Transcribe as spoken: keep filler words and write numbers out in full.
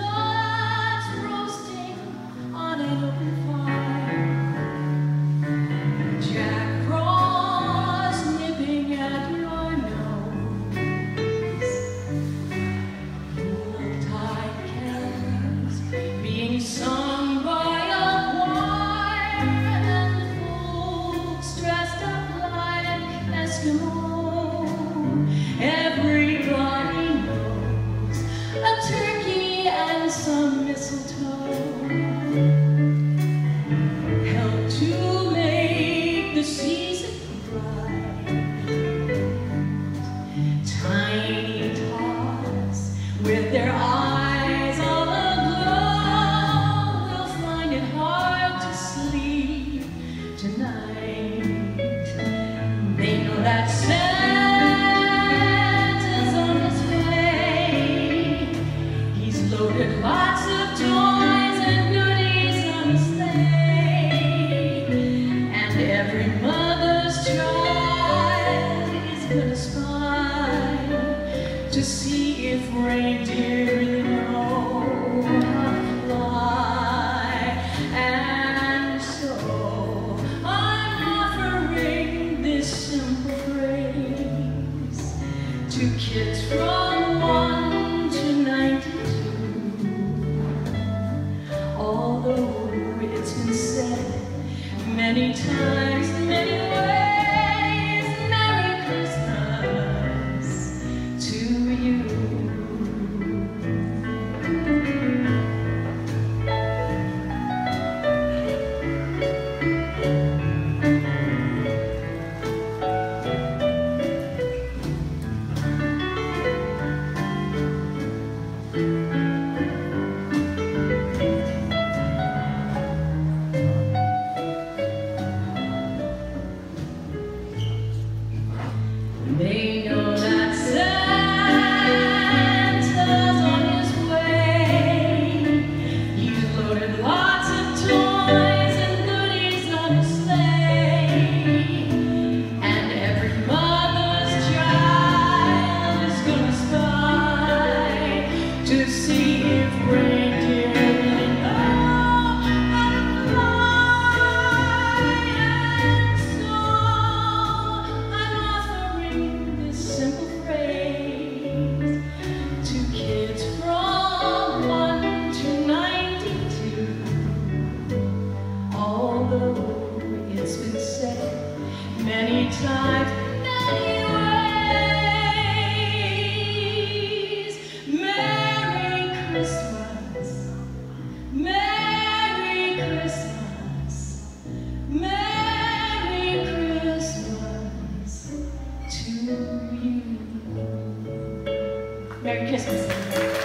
chestnuts roasting on an open fire, Jack Frost nipping at your nose, Yuletide carols being sung by a choir, and folks dressed up like Eskimos. Everybody knows a turkey and some mistletoe help to make the season bright. Tiny tots with their eyes all aglow will find it hard to sleep tonight. They know that Santa's on his way. He's loaded lots of toys and goodies on his sleigh, and every mother's child is gonna spy to see if reindeer really know how to fly. And so I'm offering this simple phrase to kids from one to ninety-two. Although it's been said many times, many ways, Merry Christmas to you. They know that Santa's on his way. He's loaded lots of toys and goodies on his sleigh, and every mother's child is gonna spy to see if reindeer really know how to fly. And so I'm offering this simple phrase to kids from one to ninety-two. Although it's been said many times, many ways, Merry Christmas, Merry Christmas, Merry Christmas to you. Merry Christmas.